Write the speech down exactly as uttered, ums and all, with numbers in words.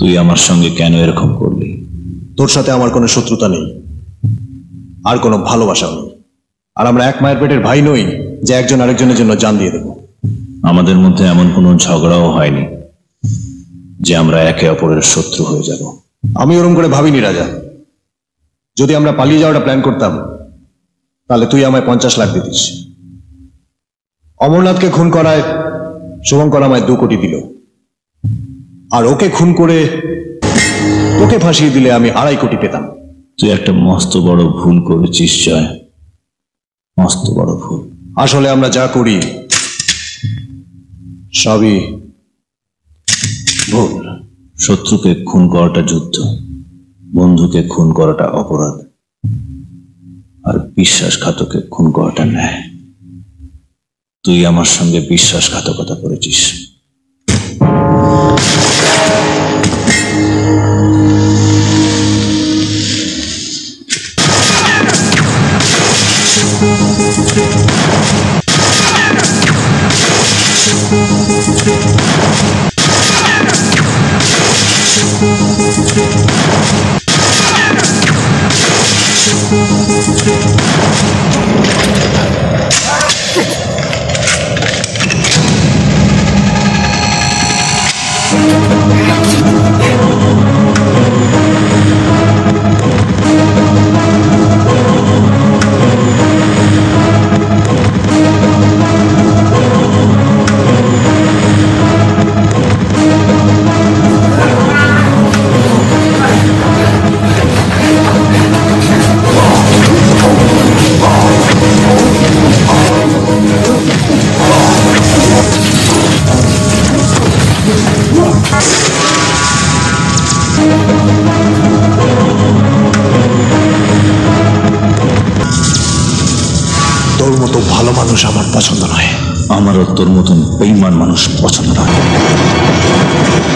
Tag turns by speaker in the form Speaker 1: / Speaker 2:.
Speaker 1: তুই আমার সঙ্গে কেন এরকম করলি?
Speaker 2: তোর সাথে আমার কোনো শত্রুতা নেই, আর কোনো ভালোবাসাও নেই। আর আমরা এক মায়ের পেটের ভাই নই যে একজন আরেকজনের জন্য জান দিয়ে দেব।
Speaker 1: আমাদের মধ্যে এমন কোনো ঝগড়াও হয়নি যে আমরা একে অপরের শত্রু হয়ে যাব।
Speaker 2: আমি ওরকম করে ভাবিনি রাজা। যদি আমরা পালিয়ে যাওয়াটা প্ল্যান করতাম তাহলে তুই আমায় পঞ্চাশ লাখ দিতিস। অমরনাথকে খুন করায় শুভঙ্কর আমায় দু কোটি দিল, আর ওকে খুন করে তোকে ফাঁসিয়ে দিলে আমি আড়াই কোটি পেতাম।
Speaker 1: তুই একটা মস্ত বড় ভুল করেছিস জয়, মস্ত বড় ভুল।
Speaker 2: আসলে আমরা যা করি সবই ভুল।
Speaker 1: শত্রুকে খুন করাটা যুদ্ধ, বন্ধুকে খুন করাটা অপরাধ, আর বিশ্বাসঘাতকে খুন করাটা ন্যায়। তুই আমার সঙ্গে বিশ্বাসঘাতকতা করেছিস।
Speaker 2: তোর মতো ভালো মানুষ আমার পছন্দ নয়।
Speaker 1: আমারও তোর মতন বেঈমান মানুষ পছন্দ নয়।